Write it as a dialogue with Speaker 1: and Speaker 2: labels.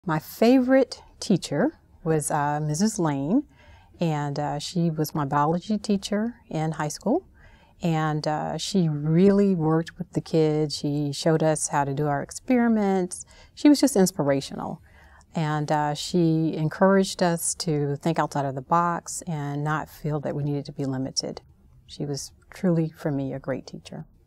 Speaker 1: My favorite teacher was Mrs. Lane, and she was my biology teacher in high school. And she really worked with the kids. She showed us how to do our experiments. She was just inspirational. And she encouraged us to think outside of the box and not feel that we needed to be limited. She was truly, for me, a great teacher.